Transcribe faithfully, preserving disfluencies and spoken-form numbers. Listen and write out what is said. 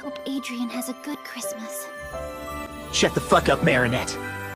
hope Adrian has a good Christmas. Shut the fuck up, Marinette.